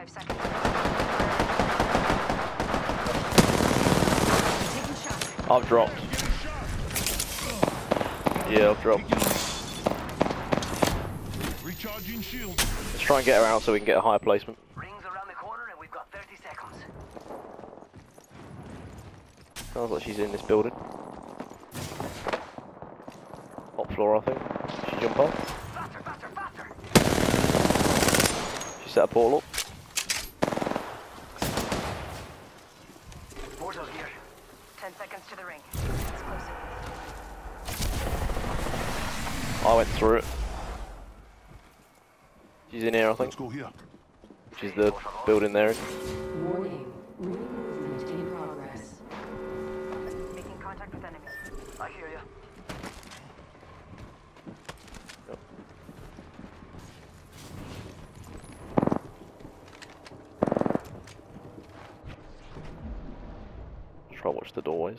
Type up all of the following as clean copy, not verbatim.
5 seconds. Taking shots. I've dropped. Yeah, I've dropped. Recharging shield. Let's try and get her out so we can get a higher placement. Rings around the corner and we've got 30 seconds. Sounds like she's in this building. Top floor, I think. She jump off. Faster, faster, faster! She set a portal up. Portal here. 10 seconds to the ring. Exclusive. I went through it. She's in here, I think. Let's go here. Which is the building there. Warning. Ring movement in progress. Making contact with enemies. I hear you. Try to watch the doorways.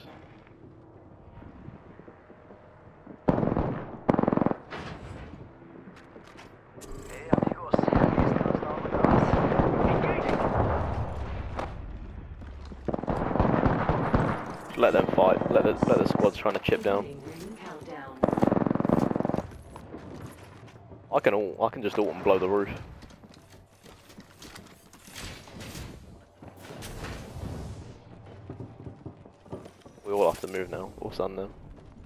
Hey, amigos. Estamos now with us. Engaging! Just let them fight. Let the squads trying to chip down. Ring countdown. I can just ult and blow the roof. We all have to move now. All sun now.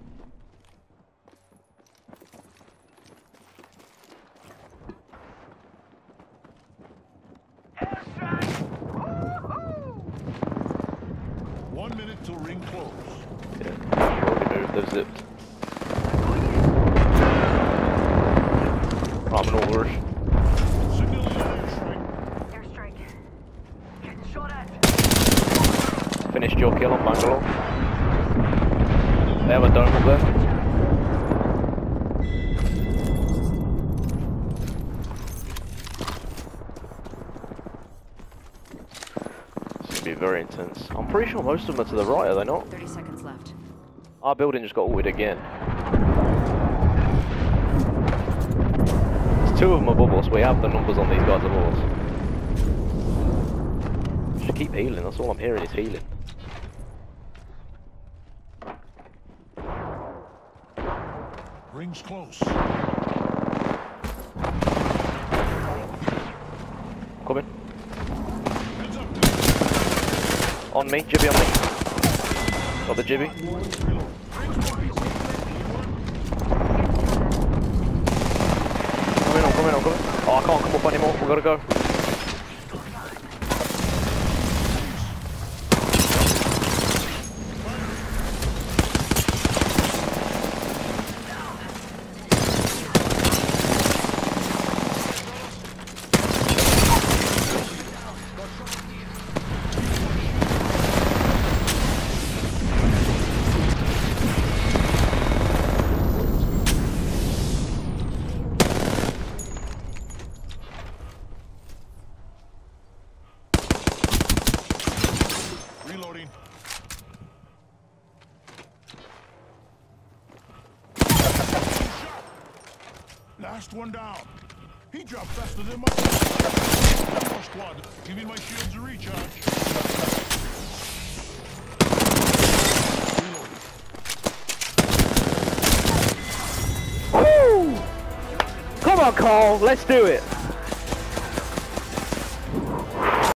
Airstrike! Woo-hoo! 1 minute till ring close. Yeah, they've already moved. They've zipped. Right, I'm an all roof. Signal airstrike. Airstrike. Getting shot at! Finished your kill on Bangalore. They have a dome up there. This is going to be very intense. I'm pretty sure most of them are to the right, are they not? 30 seconds left. Our building just got ulted again. There's 2 of them above us. We have the numbers on these guys above us. Just keep healing. That's all I'm hearing is healing. Rings close. Coming. Heads up. On me. Jibby on me. Got the Jibby. I'm coming. Oh, I can't come up anymore. We gotta go. Reloading. Last one down. He dropped faster than my more squad. Giving my shields a recharge. Reloading. Woo! Come on, Carl. Let's do it.